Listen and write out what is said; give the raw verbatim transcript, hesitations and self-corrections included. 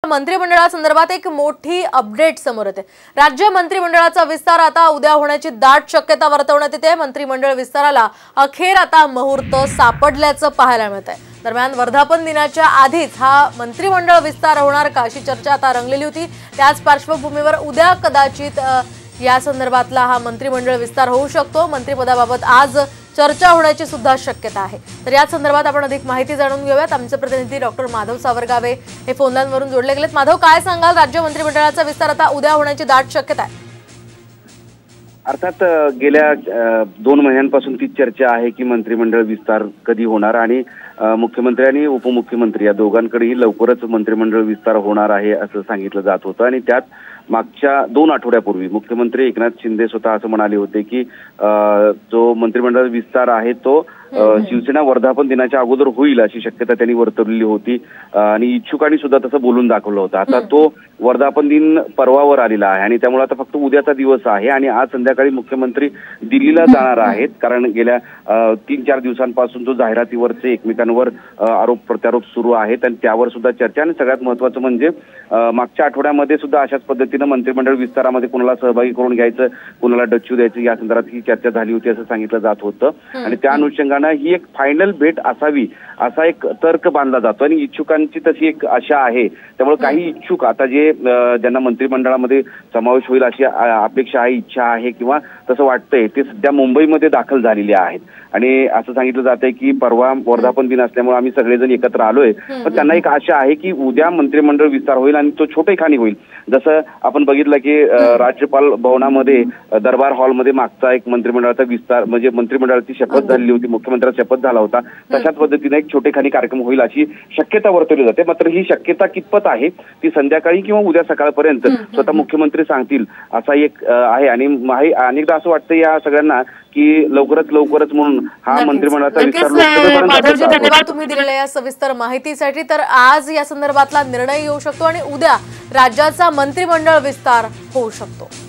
मंत्रिमंडळासंदर्भात एक मोठी अपडेट समोर येते। राज्य मंत्रिमंडळाचा विस्तार आता उद्या होण्याची दाट शक्यता वर्तवण्यात येते। मंत्रिमंडळ विस्ताराला अखेर आता मुहूर्त सापडल्याचं पाहायला मिळतंय। दरम्यान वर्धापन दिनाच्या आधीच हा मंत्रिमंडळ विस्तार होणार का अशी चर्चा आता रंगलेली होती। त्याच पार्श्वभूमीवर उद्या कदाचित या संदर्भातला हा मंत्रिमंडळ विस्तार होऊ शकतो। मंत्रिपदाबाबत आज चर्चा होण्याची सुद्धा शक्यता आहे। तर या संदर्भात आपण अधिक माहिती जाणून घेऊयात। आमचे प्रतिनिधी डॉक्टर माधव सावरगावे हे फोन लाईन वरून जोडले गेलेत। माधव, काय सांगाल, राज्य मंत्रिमंडळाचा विस्तार आता उद्या होण्याची दाट शक्यता आहे? अर्थात गेल्या दोन महिन्यांपासून ती चर्चा आहे की मंत्रिमंडळ विस्तार कधी होणार आणि मुख्यमंत्री आणि उपमुख्यमंत्री या दोघांकडेही लवकरच मंत्रिमंडळ विस्तार होणार आहे असं सांगितलं जात होतं। आणि त्यात मागच्या दोन आठवड्यापूर्वी मुख्यमंत्री एकनाथ शिंदे स्वतः असं म्हणाले होते की जो मंत्रिमंडळ विस्तार आहे तो शिवसेना वर्धापन दिनाच्या अगोदर होईल अशी शक्यता त्यांनी वर्तवलेली होती आणि इच्छुकांनी सुद्धा तसं बोलून दाखवलं होतं। आता तो वर्धापन दिन पर्वावर आलेला आहे आणि त्यामुळे आता फक्त उद्याचा दिवस आहे आणि आज संध्याकाळी मुख्यमंत्री दिल्लीला जाणार आहेत। कारण गेल्या तीन चार दिवसांपासून जो जाहिरातीवरचे एकमेकांवर आरोप प्रत्यारोप सुरू आहेत आणि त्यावर सुद्धा चर्चा। आणि सगळ्यात महत्त्वाचं म्हणजे मागच्या आठवड्यामध्ये सुद्धा अशाच पद्धतीनं मंत्रिमंडळ विस्तारामध्ये कोणाला सहभागी करून घ्यायचं, कोणाला डच्चू द्यायचं या संदर्भात ही चर्चा झाली होती असं सांगितलं जात होतं। आणि त्या अनुषंगाने ही एक फायनल भेट असावी असा एक तर्क बांधला जातो आणि इच्छुकांची तशी एक आशा आहे। त्यामुळे काही इच्छुक आता जे ज्यांना मंत्रिमंडळामध्ये समावेश होईल अशी अपेक्षा आहे, इच्छा आहे किंवा तसं वाटतंय ते सध्या मुंबईमध्ये दाखल झालेले आहेत। आणि असं सांगितलं जात आहे की परवा वर्धापन दिन असल्यामुळे आम्ही सगळेजण एकत्र आलोय, पण त्यांना एक आशा आहे की उद्या मंत्रिमंडळ विस्तार होईल आणि तो छोटेखानी होईल। जसं आपण बघितलं की राज्यपाल भवनामध्ये दरबार हॉलमध्ये मागचा एक मंत्रिमंडळाचा विस्तार म्हणजे मंत्रिमंडळाची शपथ झाली होती, मुख्यमंत्र्यांचा शपथ झाला होता, तशाच पद्धतीने एक छोटेखानी कार्यक्रम होईल अशी शक्यता वर्तवली जाते। मात्र ही शक्यता कितपत आहे ती संध्याकाळी किंवा उद्या सकाळपर्यंत स्वतः मुख्यमंत्री सांगतील असा एक आहे। आणि अनेकदा असं वाटतं या सगळ्यांना की लवकरच लवकरच म्हणून हा मंत्रिमंडळाचा विस्तार। माधवजी, धन्यवाद तुम्ही दिलेल्या या सविस्तर माहितीसाठी। तर आज या संदर्भातला निर्णय येऊ शकतो आणि उद्या राज्याचा मंत्रिमंडळ विस्तार होऊ शकतो।